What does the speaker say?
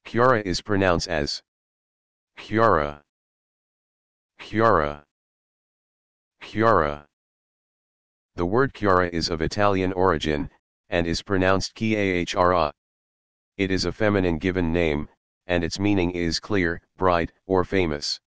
Chiara is pronounced as Chiara, Chiara, Chiara. The word Chiara is of Italian origin, and is pronounced kee-AHR-ah. It is a feminine given name, and its meaning is clear, bright, or famous.